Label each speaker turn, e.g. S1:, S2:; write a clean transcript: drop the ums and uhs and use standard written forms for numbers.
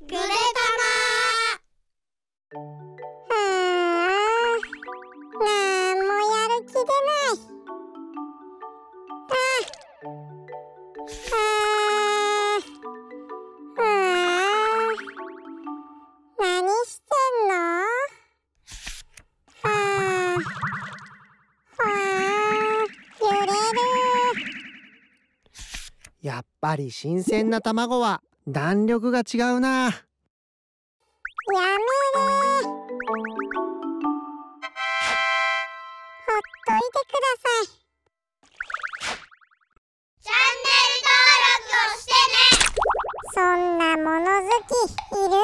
S1: ぐでたま。なんもやる気出ない。何してんの？揺れる。
S2: やっぱり新鮮な卵は弾力が違うな。
S1: やめれ。ほっといてください。チャンネル登録をしてね。そんな物好きいる？